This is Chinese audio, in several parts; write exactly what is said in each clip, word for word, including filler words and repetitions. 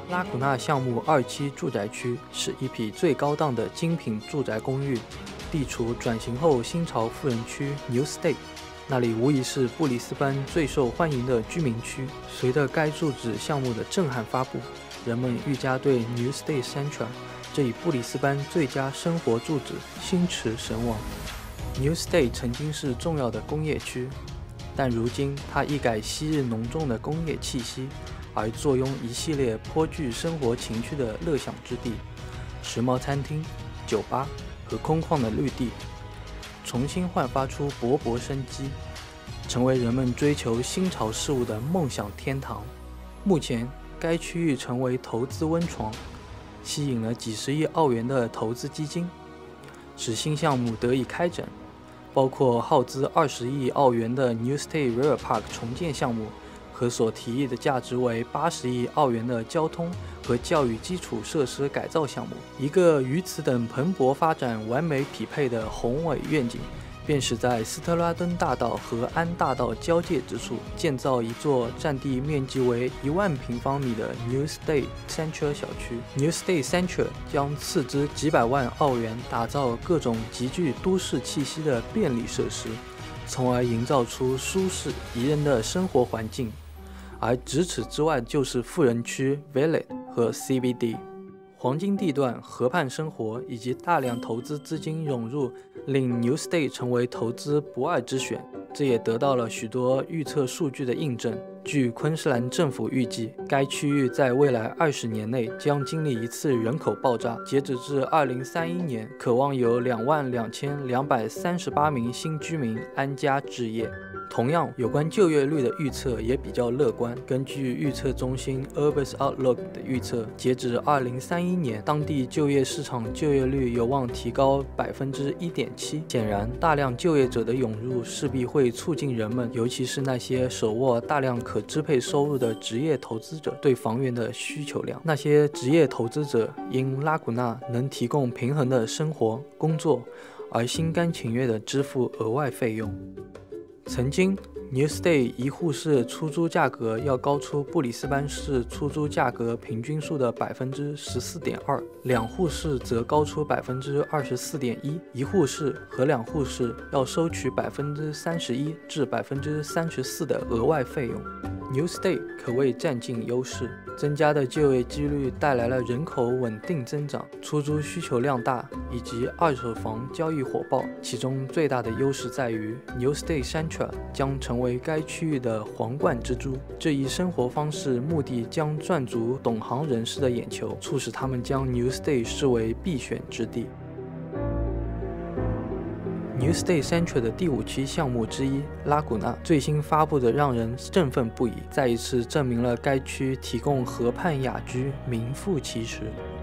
拉古纳项目二期住宅区是一批最高档的精品住宅公寓，地处转型后新潮富人区 Newstead， 那里无疑是布里斯班最受欢迎的居民区。随着该住址项目的震撼发布，人们愈加对 Newstead Central 这一布里斯班最佳生活住址心驰神往。Newstead 曾经是重要的工业区，但如今它一改昔日浓重的工业气息，而坐拥一系列颇具生活情趣的乐享之地，时髦餐厅、酒吧和空旷的绿地，重新焕发出勃勃生机，成为人们追求新潮事物的梦想天堂。目前，该区域成为投资温床，吸引了几十亿澳元的投资基金，使新项目得以开展，包括耗资二十亿澳元的 Newstead Rail Park 重建项目和所提议的价值为八十亿澳元的交通和教育基础设施改造项目。一个与此等蓬勃发展完美匹配的宏伟愿景，便是在斯特拉敦大道和安大道交界之处建造一座占地面积为一万平方米的 Newstead Central 小区。Newstead Central 将斥资几百万澳元打造各种极具都市气息的便利设施，从而营造出舒适宜人的生活环境。而咫尺之外就是富人区 Village 和 C B D。黄金地段、河畔生活以及大量投资资金涌入，令 Newstead 成为投资不二之选。这也得到了许多预测数据的印证。据昆士兰政府预计，该区域在未来二十年内将经历一次人口爆炸。截止至二零三一年，可望有两万两千两百三十八名新居民安家置业。同样，有关就业率的预测也比较乐观。根据预测中心 Urbis Outlook 的预测，截止二零三一年，当地就业市场就业率有望提高百分之一点七。显然，大量就业者的涌入势必会促进人们，尤其是那些手握大量可支配收入的职业投资者对房源的需求量。那些职业投资者因拉古纳能提供平衡的生活、工作，而心甘情愿地支付额外费用。曾经 Newstead 一户市出租价格要高出布里斯班市出租价格平均数的 百分之十四点二， 两户市则高出 百分之二十四点一， 一户市和两户市要收取 百分之三十一 至 百分之三十四 的额外费用。Newstead 可谓占尽优势，增加的就业几率带来了人口稳定增长，出租需求量大，以及二手房交易火爆。其中最大的优势在于 Newstead Central 将成为该区域的皇冠之珠。这一生活方式目的将赚足懂行人士的眼球，促使他们将 Newstead 视为必选之地。Newstead Central 的第五期项目之一拉古纳最新发布的让人振奋不已，再一次证明了该区提供河畔雅居名副其实。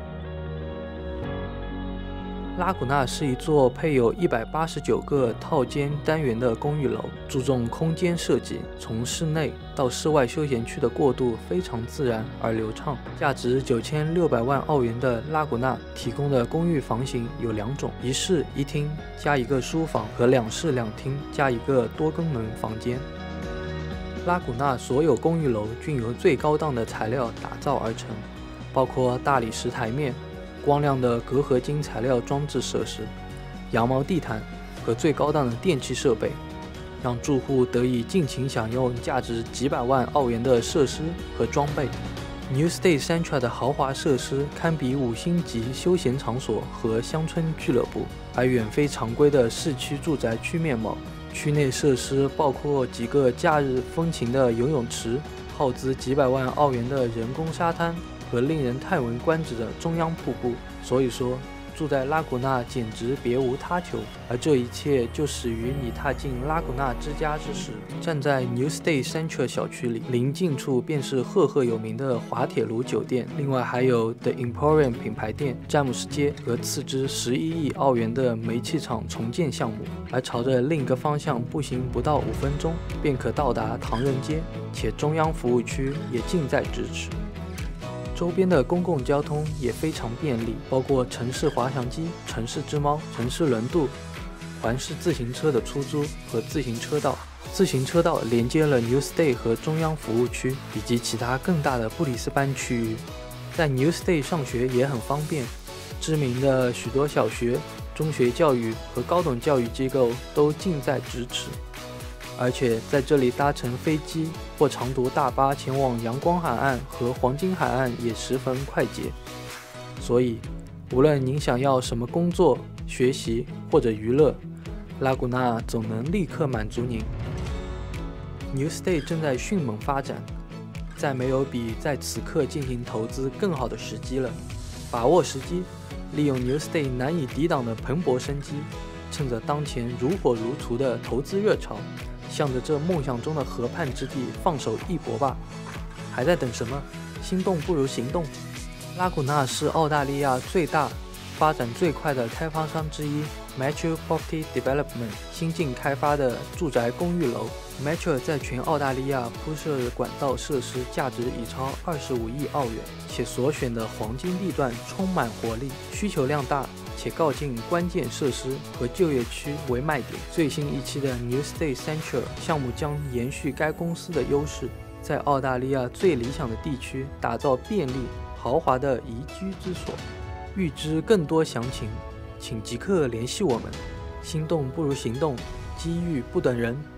拉古纳是一座配有一百八十九个套间单元的公寓楼，注重空间设计，从室内到室外休闲区的过渡非常自然而流畅。价值九千六百万澳元的拉古纳提供的公寓房型有两种，一室一厅加一个书房和两室两厅加一个多功能房间。拉古纳所有公寓楼均由最高档的材料打造而成，包括大理石台面、光亮的镉合金材料装置设施、羊毛地毯和最高档的电气设备，让住户得以尽情享用价值几百万澳元的设施和装备。Newstead Central 的豪华设施堪比五星级休闲场所和乡村俱乐部，而远非常规的市区住宅区面貌。区内设施包括几个假日风情的游泳池、耗资几百万澳元的人工沙滩和令人叹为观止的中央瀑布。所以说，住在拉古纳简直别无他求，而这一切就始于你踏进拉古纳之家之时。站在 Newstead Central 小区里，临近处便是赫赫有名的滑铁卢酒店，另外还有 The Emporium 品牌店、詹姆斯街和斥资十一亿澳元的煤气厂重建项目。而朝着另一个方向步行不到五分钟便可到达唐人街，且中央服务区也近在咫尺。周边的公共交通也非常便利，包括城市滑翔机、城市之猫、城市轮渡、环市自行车的出租和自行车道。自行车道连接了 Newstead 和中央服务区以及其他更大的布里斯班区域。 在 Newstead 上学也很方便，知名的许多小学、中学教育和高等教育机构都近在咫尺，而且在这里搭乘飞机或长途大巴前往阳光海岸和黄金海岸也十分快捷。所以，无论您想要什么工作、学习或者娱乐，拉古纳总能立刻满足您。Newstead 正在迅猛发展，再没有比在此刻进行投资更好的时机了。把握时机，利用 Newstead 难以抵挡的蓬勃生机，趁着当前如火如荼的投资热潮，向着这梦想中的河畔之地放手一搏吧！还在等什么？心动不如行动！拉古纳是澳大利亚最大、发展最快的开发商之一 ，Mature Property Development 新近开发的住宅公寓楼。Mature 在全澳大利亚铺设管道设施价值已超二十五亿澳元，且所选的黄金地段充满活力，需求量大，且靠近关键设施和就业区为卖点。最新一期的 Newstead Central 项目将延续该公司的优势，在澳大利亚最理想的地区打造便利、豪华的宜居之所。预知更多详情，请即刻联系我们。心动不如行动，机遇不等人。